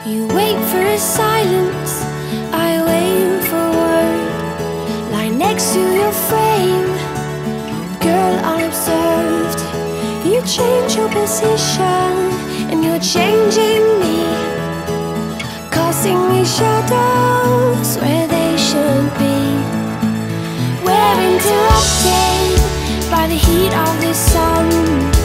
You wait for a silence, I wait for word. Lie next to your frame, girl unobserved. You change your position, and you're changing me, causing me shadows where they should be. We're interrupted by the heat of the sun.